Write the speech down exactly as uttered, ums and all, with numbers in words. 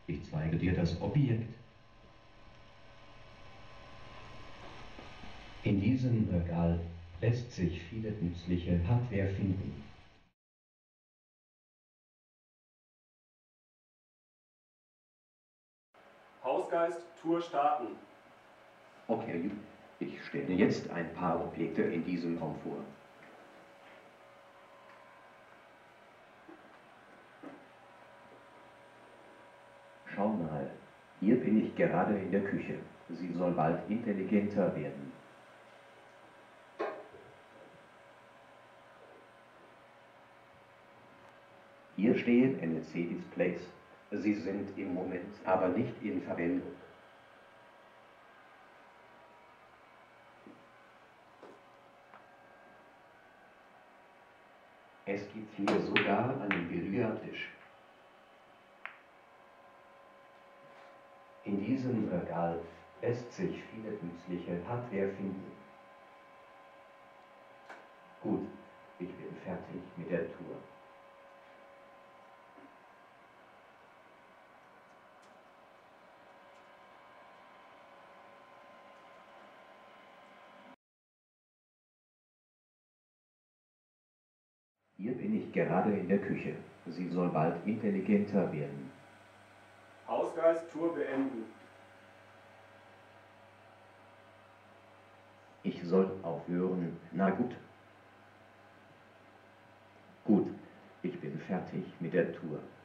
Ich zeige dir das Objekt. In diesem Regal lässt sich viele nützliche Hardware finden. Hausgeist, Tour starten. Okay, ich stelle jetzt ein paar Objekte in diesem Raum vor. Schau mal, hier bin ich gerade in der Küche. Sie soll bald intelligenter werden. Hier stehen N E C-Displays. Sie sind im Moment aber nicht in Verwendung. Es gibt hier sogar einen Billardtisch. In diesem Regal lässt sich viele nützliche Hardware finden. Gut, ich bin fertig mit der Tour. Hier bin ich gerade in der Küche. Sie soll bald intelligenter werden. Hausgeist, Tour beenden. Ich soll aufhören. Na gut. Gut, ich bin fertig mit der Tour.